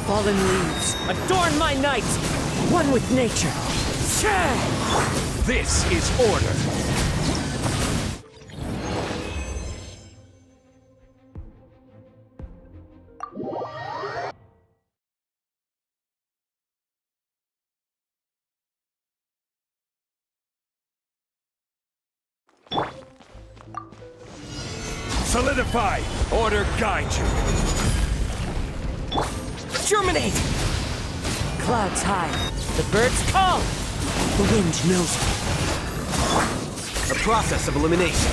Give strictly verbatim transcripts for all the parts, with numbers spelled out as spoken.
fallen leaves, adorn my night, one with nature. This is order. Solidify! Order guide you! Germinate! Clouds high, the birds call, the wind knows me. A process of elimination.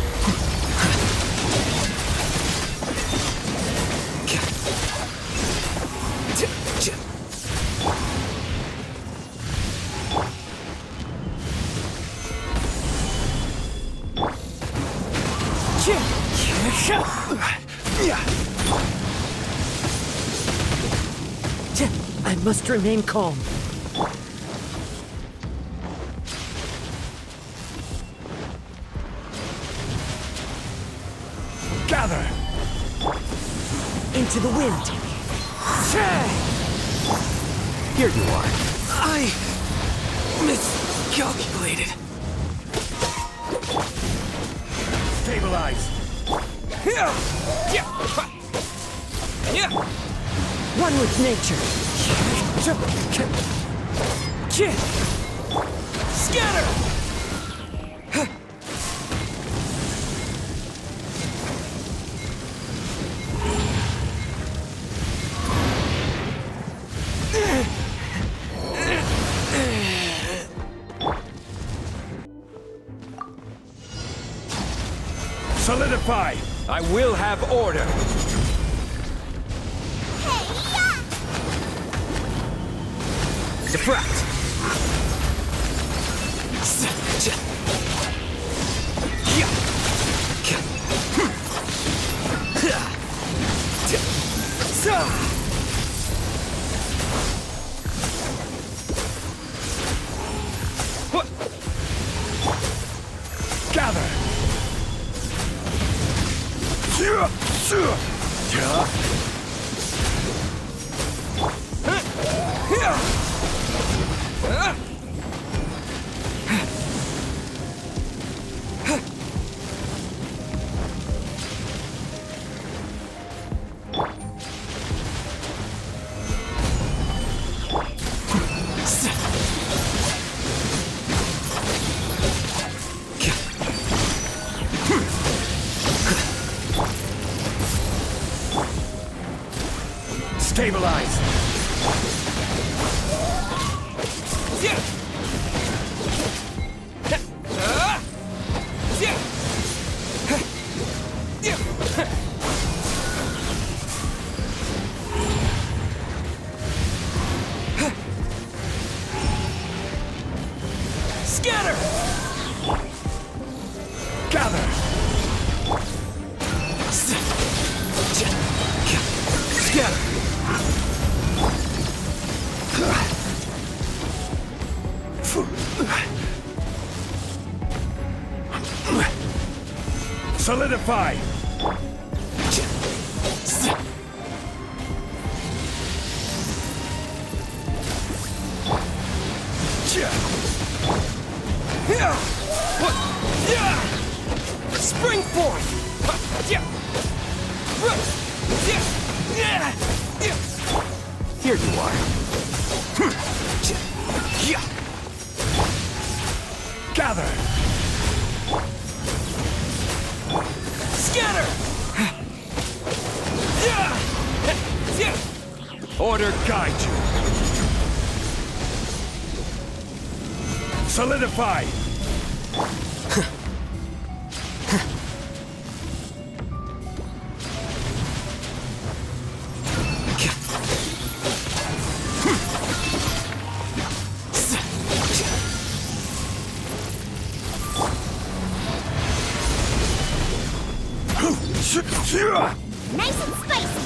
I must remain calm. Gather! Into the wind. Here you are. I miscalculated. Stabilize! One with nature. Scatter! Solidify! I will have order! Defract! Gather! Stabilize! Scatter! Gather! Scatter! Solidify! Spring forth! Here you are. Gather! Scatter! Order guide you! Solidify! Nice and spicy!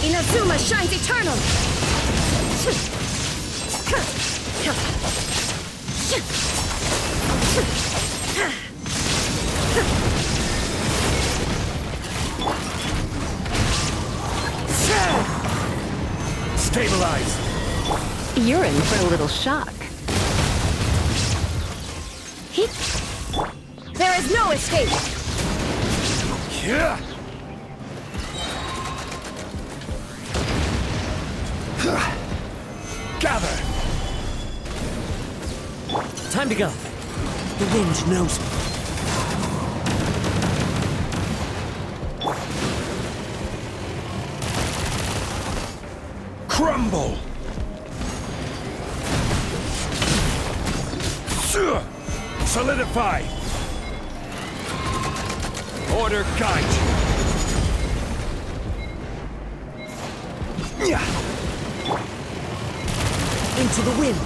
Inazuma shines eternal! Stabilize! You're in for a little shock. There is no escape! Yeah. Gather! Time to go. The wind knows me. Crumble! Solidify! Order guide you! Into the wind.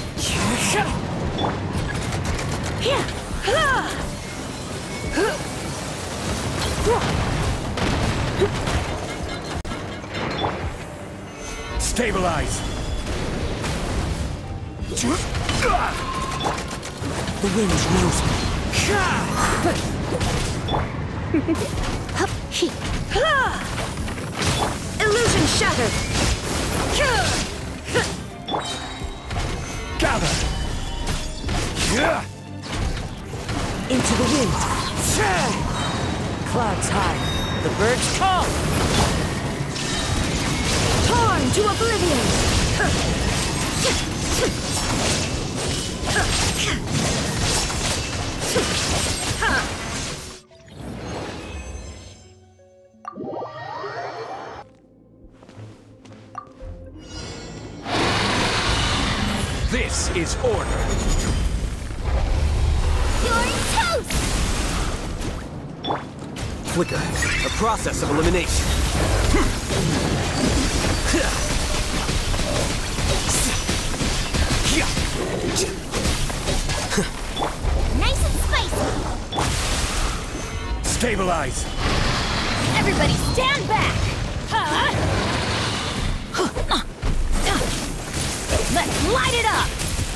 Stabilize! The wind knows me. Illusion shattered! Gather! Into the wind. Clouds high. The birds call. Torn to oblivion! This is order! You're toast! Flicker. A process of elimination. Nice and spicy! Stabilize! Everybody stand back! Let's light it up!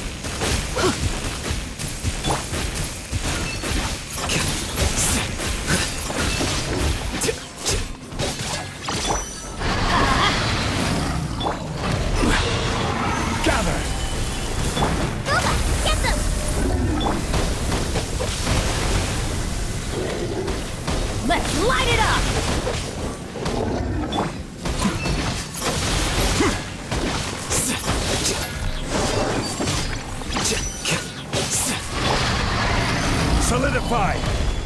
Gather! Boba, get them! Let's light it up! Solidify!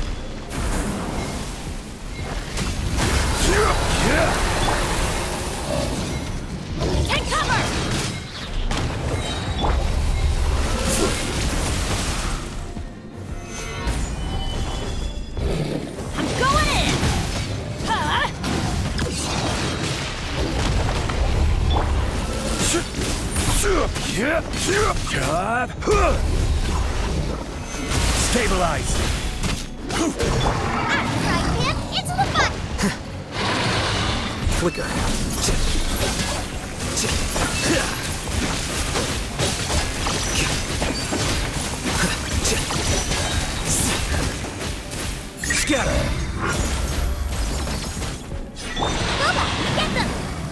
Take cover! I'm going in! Huh? Stabilize! I'm right hip into the butt! Flicker. Scatter. Boba, get them!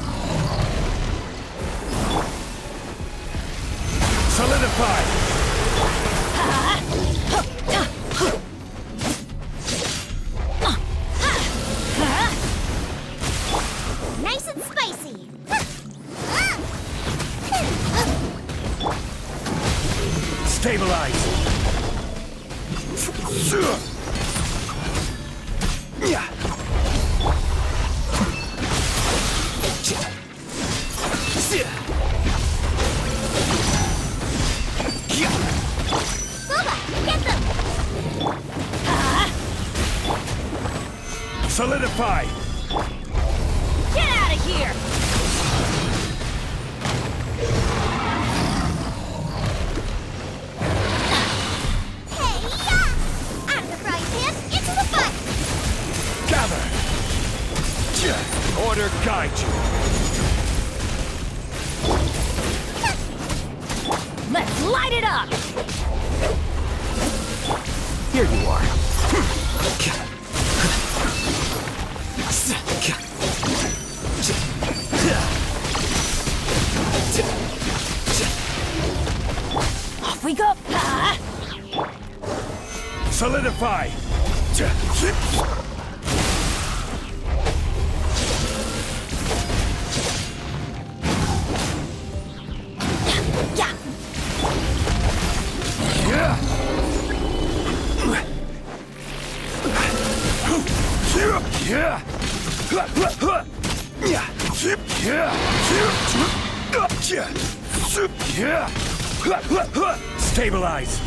Solidify! Nice and spicy! Stabilize! Boba, get them! Solidify! Get out of here! Hey, yeah! I'm the right hip into the butt! Gather! Order guide you! it up! Here you are. Off we go! Ah. Solidify! Stabilize!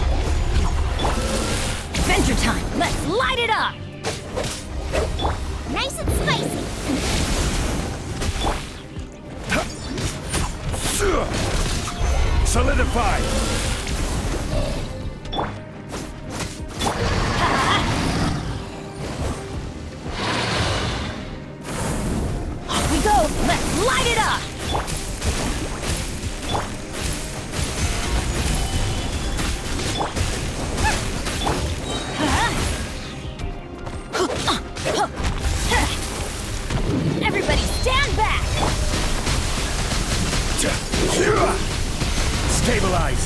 Adventure time! Let's light it up! Nice and spicy. Solidify! Off we go! Let's light it up! Everybody stand back! Stabilize!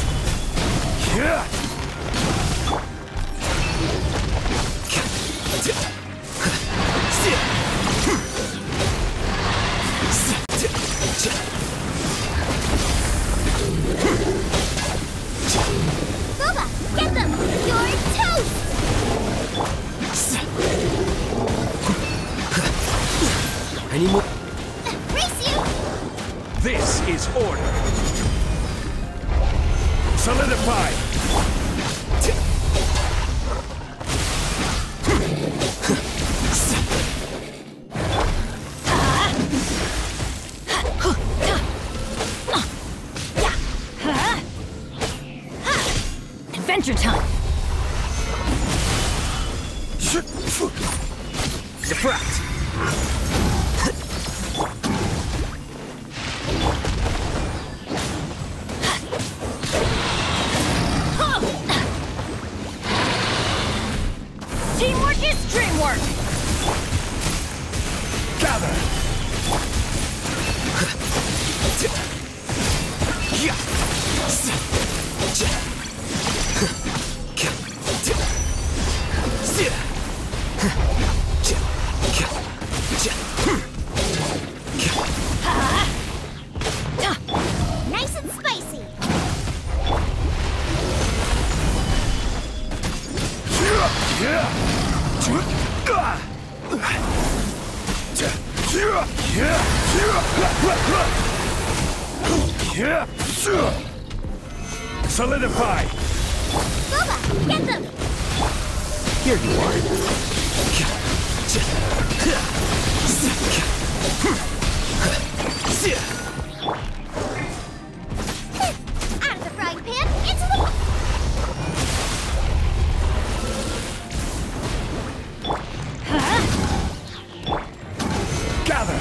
Booba, get them! You're toast! Any more? Race you! This is order! Solidify! Adventure time! Defract! Teamwork is dreamwork! Gather! Nice and spicy. Solidify! Booba, get them! Here you are. Out of the frying pan, into the... Gather!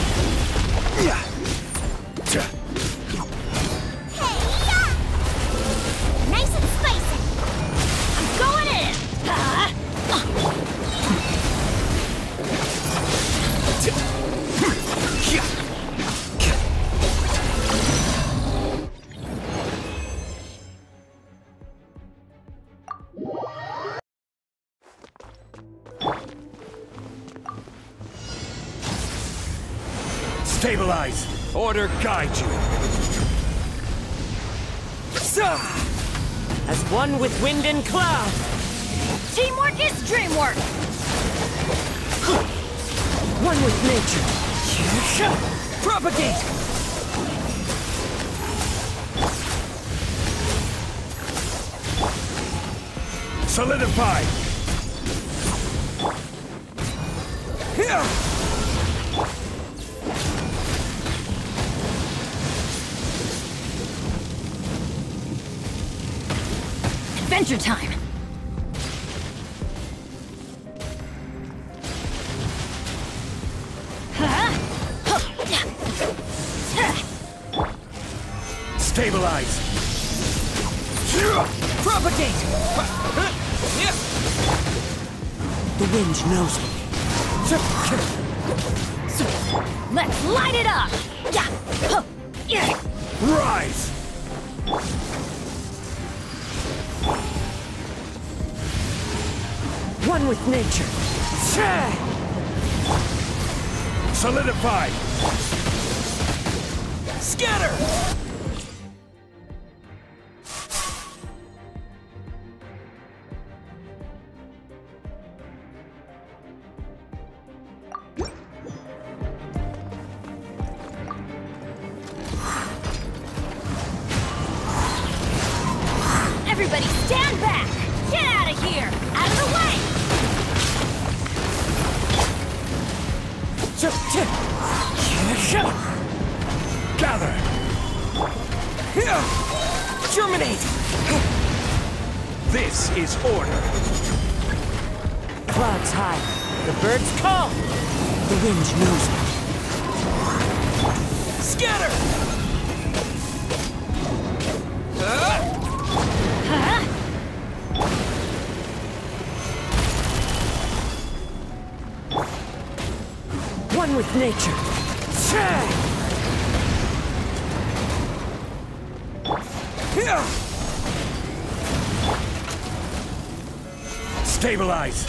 Hey, ya! Nice and spicy. I'm going in! Stabilize! Order guide you! As one with wind and cloud. Teamwork is dreamwork! One with nature. Propagate! Solidify! Adventure time! Stabilize! Propagate! The wind knows me. Let's light it up! Yeah! Huh. Yeah! Rise! One with nature. Solidify! Scatter! Everybody stand back! Get out of here! Out of the way! Gather! Germinate! This is order. Clouds high. The birds call. The wind knows me. Scatter! Huh? One with nature. Stabilize!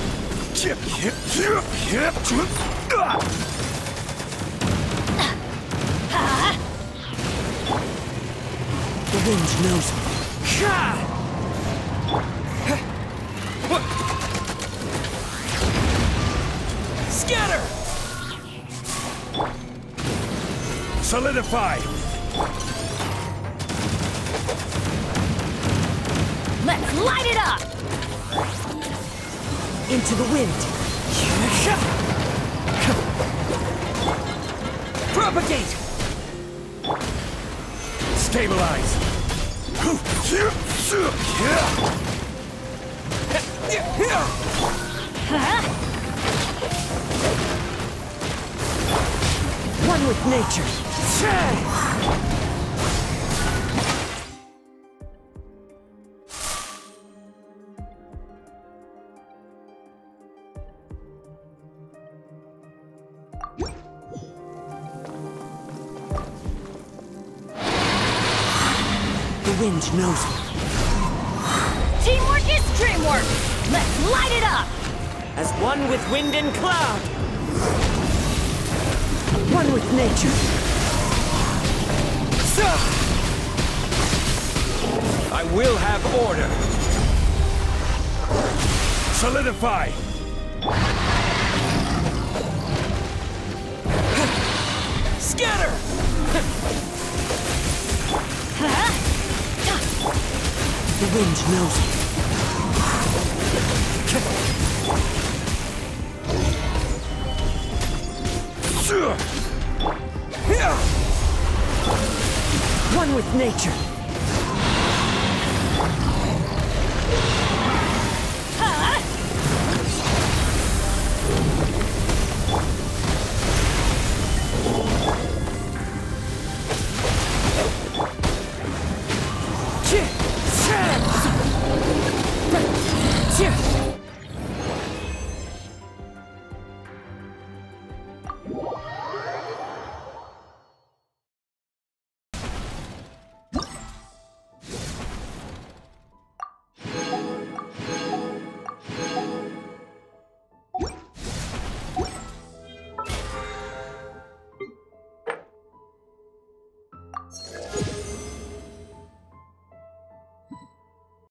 The wind knows me. Scatter! Solidify! Let's light it up! Into the wind. Propagate! Stabilize! Huh? One with nature. The wind knows me. Teamwork is dreamwork! Let's light it up! As one with wind and cloud. One with nature. I will have order. Solidify! Scatter! Huh? The wind knows me. One with nature.